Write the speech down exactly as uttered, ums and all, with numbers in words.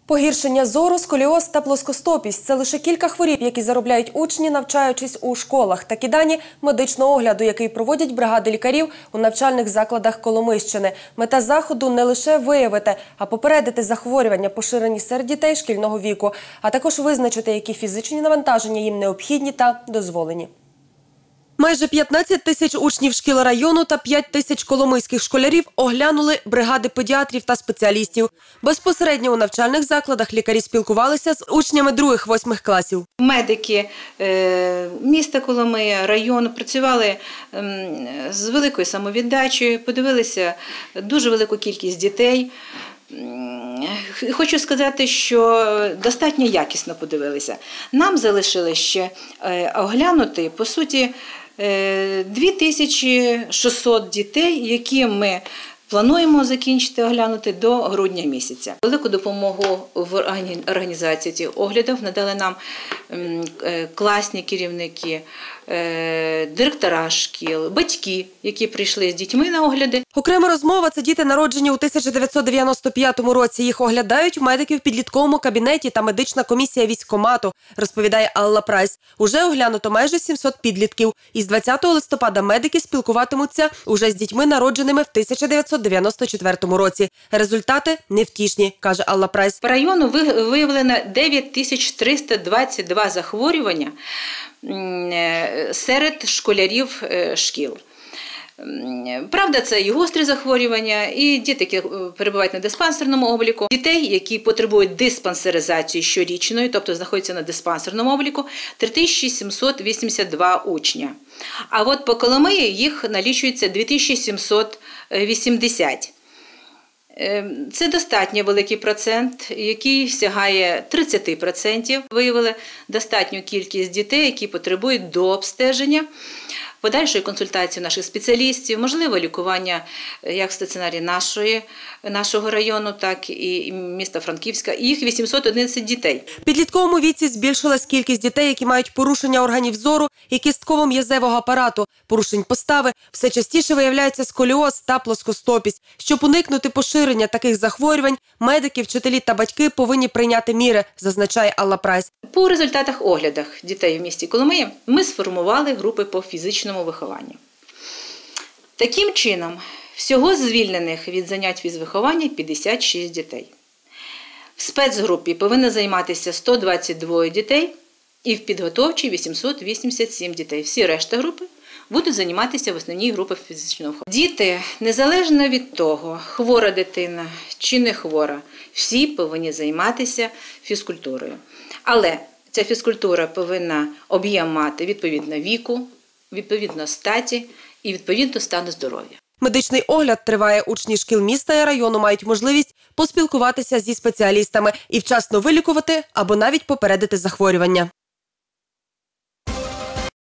Погіршення зору, сколіоз та плоскостопість – це лише кілька хворіб, які заробляють учні, навчаючись у школах. Такі дані медичного огляду, який проводять бригади лікарів у навчальних закладах Коломийщини. Мета заходу – не лише виявити, а попередити захворювання, поширені серед дітей шкільного віку, а також визначити, які фізичні навантаження їм необхідні та дозволені. Майже п'ятнадцять тисяч учнів шкіл району та п'ять тисяч коломийських школярів оглянули бригади педіатрів та спеціалістів. Безпосередньо у навчальних закладах лікарі спілкувалися з учнями других-восьмих класів. Медики міста Коломия, району працювали з великою самовіддачею, подивилися дуже велику кількість дітей. Хочу сказати, що достатньо якісно подивилися. Нам залишилось ще оглянути, по суті, дві тисячі шістсот дітей, які ми плануємо закінчити оглянути до грудня місяця. Велику допомогу в організації цих оглядів надали нам класні керівники, директора шкіл, батьки, які прийшли з дітьми на огляди. Окрема розмова – це діти, народжені у тисяча дев'ятсот дев'яносто п'ятому році. Їх оглядають медики в підлітковому кабінеті та медична комісія військкомату, розповідає Алла Прайс. Уже оглянуто майже сімсот підлітків. Із двадцятого листопада медики спілкуватимуться уже з дітьми, народженими в тисяча дев'ятсот дев'яносто четвертому році. Результати невтішні, каже Алла Прайс. По району виявлено дев'ять тисяч триста двадцять два захворювання серед школярів шкіл. Правда, це і гострі захворювання, і діти, які перебувають на диспансерному обліку. Дітей, які потребують диспансеризації щорічної, тобто знаходяться на диспансерному обліку, три тисячі сімсот вісімдесят два учня. А от по Коломиї їх налічується дві тисячі сімсот вісімдесят. Це достатньо великий процент, який сягає тридцять відсотків. Виявили достатню кількість дітей, які потребують дообстеження, подальшої консультації наших спеціалістів, можливо лікування як в стаціонарі нашої, нашого району, так і міста Франківська. І їх вісімсот одинадцять дітей. В підлітковому віці збільшилась кількість дітей, які мають порушення органів зору і кістково-м'язевого апарату, порушень постави. Все частіше виявляється сколіоз та плоскостопість. Щоб уникнути поширення таких захворювань, медики, вчителі та батьки повинні прийняти міри, зазначає Алла Прайс. По результатах оглядах дітей в місті Коломиї ми сформували групи по фізичному вихованню. Таким чином, всього звільнених від занять фізвиховання п'ятдесят шість дітей. В спецгрупі повинно займатися сто двадцять два дітей і в підготовчій вісімсот вісімдесят сім дітей. Всі решта групи будуть займатися в основній групі фізичного виховання. Діти, незалежно від того, хвора дитина чи не хвора, всі повинні займатися фізкультурою. Але ця фізкультура повинна об'єм мати відповідно віку, відповідно статі і відповідно стану здоров'я. Медичний огляд триває. Учні шкіл міста і району мають можливість поспілкуватися зі спеціалістами і вчасно вилікувати або навіть попередити захворювання.